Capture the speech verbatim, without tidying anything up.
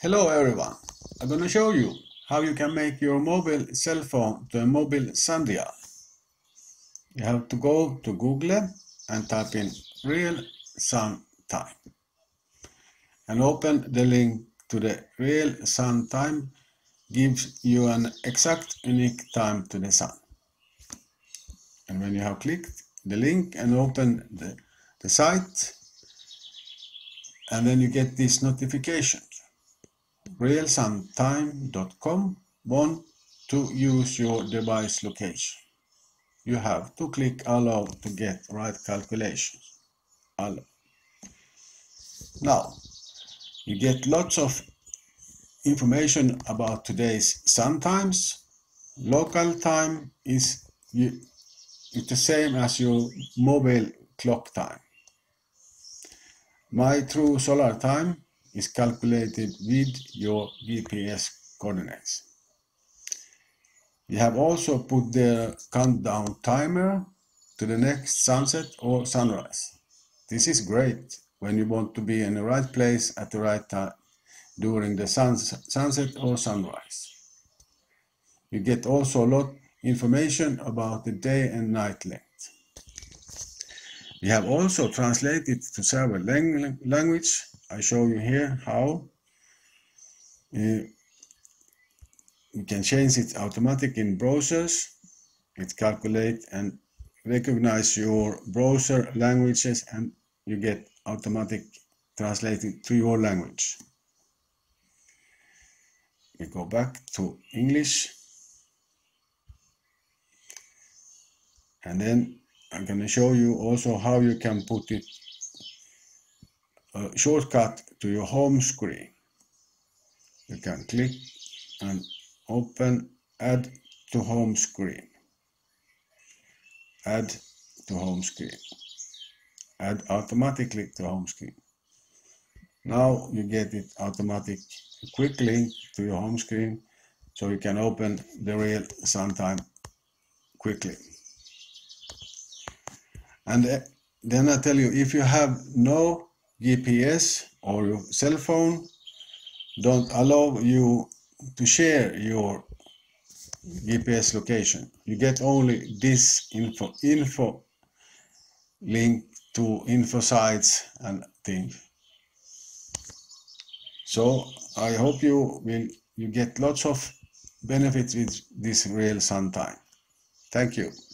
Hello everyone, I'm going to show you how you can make your mobile cell phone to a mobile sun dial. You have to go to Google and type in real sun time and open the link to the real sun time. Gives you an exact unique time to the sun. And when you have clicked the link and open the, the site, and then you get this notification. real sun time dot com want to use your device location. You have to click allow to get right calculations. Allow. Now you get lots of information about today's sun times. Local time is you, it's the same as your mobile clock time. My true solar time is calculated with your G P S coordinates. You have also put the countdown timer to the next sunset or sunrise. This is great when you want to be in the right place at the right time during the sunset or sunrise. You get also a lot of information about the day and night length. We have also translated to several language. I show you here how. Uh, you can change it automatic in browsers. It calculates and recognize your browser languages and you get automatic translated to your language. We go back to English. And then I'm going to show you also how you can put it a shortcut to your home screen. You can click and open add to home screen. Add to home screen. Add automatically to home screen. Now you get it automatic quick link to your home screen so you can open the real sun time quickly. And then I tell you, if you have no G P S or your cell phone don't allow you to share your G P S location, you get only this info info link to info sites and things. So I hope you will you get lots of benefits with this real sun time. Thank you.